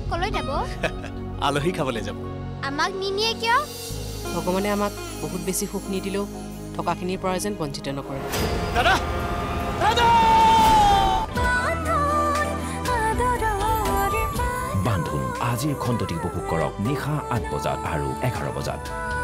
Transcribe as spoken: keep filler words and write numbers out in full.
কলৈ যাব আলহী খাবলৈ যাব আমাক নিনিয়ে কিয় ভগৱানে আমাক বহুত বেছি সুখ নিদিলেও থকাখিনিৰ পৰা যেন বঞ্চিত নকৰে দাদা দাদা বান্ধোন আজিৰ খণ্ডটি উপভোগ কৰক নিশা আঠ বজাত আৰু এঘাৰ বজাত